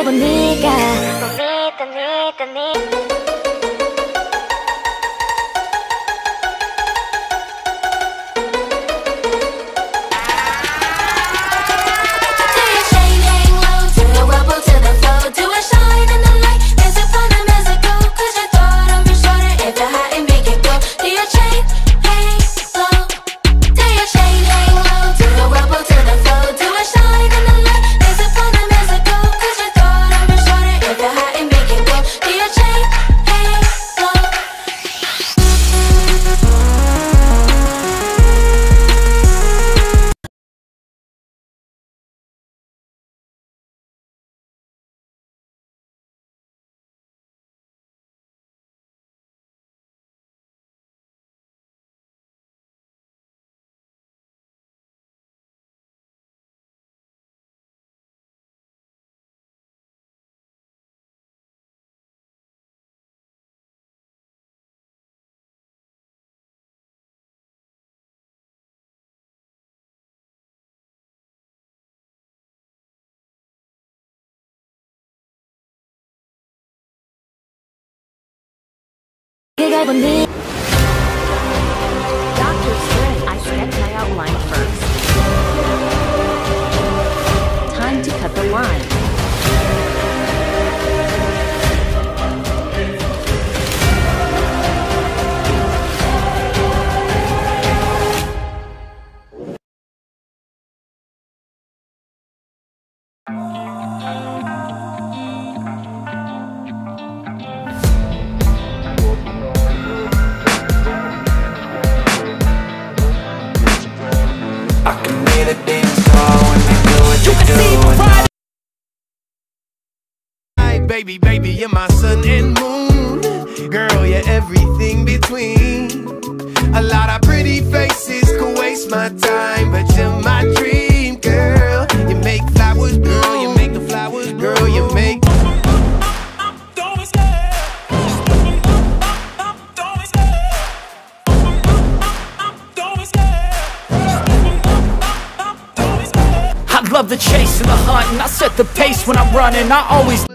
보니까 그걸 보니 Dr. Stray, I sketch my outline first. Time to cut the line. Baby, baby, you're my sun and moon. Girl, you're everything between. A lot of pretty faces could waste my time, but you're my dream, girl. You make flowers, girl, you make the flowers, girl, you make. I love the chase and the hunt, and I set the pace when I'm running. I always